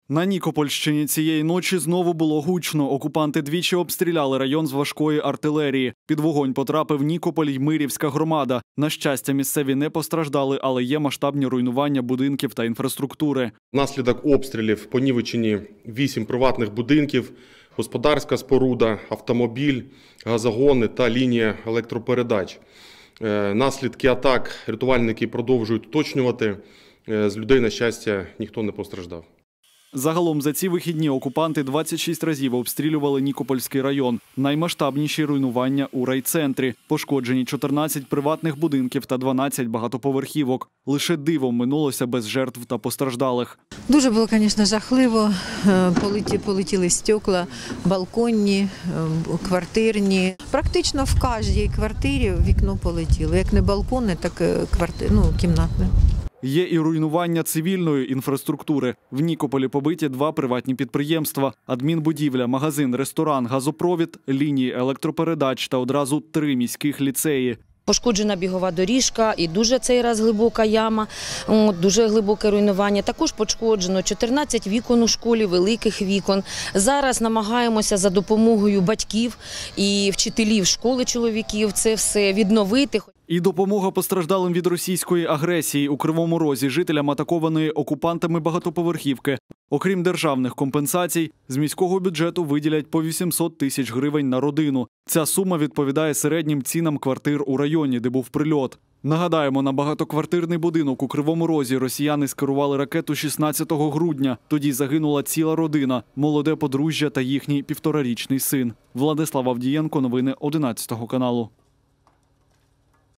На Нікопольщині цієї ночі знову було гучно. Окупанти двічі обстріляли район з важкої артилерії. Під вогонь потрапив Нікополь й Мирівська громада. На щастя, місцеві не постраждали, але є масштабні руйнування будинків та інфраструктури. Внаслідок обстрілів понівечені 8 приватних будинків, господарська споруда, автомобіль, газогони та лінія електропередач. Наслідки атак рятувальники продовжують уточнювати. З людей, на щастя, ніхто не постраждав. Загалом за ці вихідні окупанти 26 разів обстрілювали Нікопольський район. Наймасштабніші руйнування у райцентрі. Пошкоджені 14 приватних будинків та 12 багатоповерхівок. Лише дивом минулося без жертв та постраждалих. Дуже було, звісно, жахливо. Полетіли стекла, балконні, квартирні. Практично в кожній квартирі вікно полетіло. Як не балконне, так кімнатне. Є і руйнування цивільної інфраструктури. В Нікополі побиті 2 приватні підприємства – адмінбудівля, магазин, ресторан, газопровід, лінії електропередач та одразу 3 міських ліцеї. Пошкоджена бігова доріжка і дуже цей раз глибока яма, дуже глибоке руйнування. Також пошкоджено 14 вікон у школі, великих вікон. Зараз намагаємося за допомогою батьків і вчителів школи чоловіків це все відновити. І допомога постраждалим від російської агресії у Кривому Розі, жителям атакованої окупантами багатоповерхівки. Окрім державних компенсацій, з міського бюджету виділять по 800 тисяч гривень на родину. Ця сума відповідає середнім цінам квартир у районі, де був прильот. Нагадаємо, на багатоквартирний будинок у Кривому Розі росіяни скерували ракету 16 грудня. Тоді загинула ціла родина – молоде подружжя та їхній 1,5-річний син. Владислав Авдієнко, новини 11 каналу.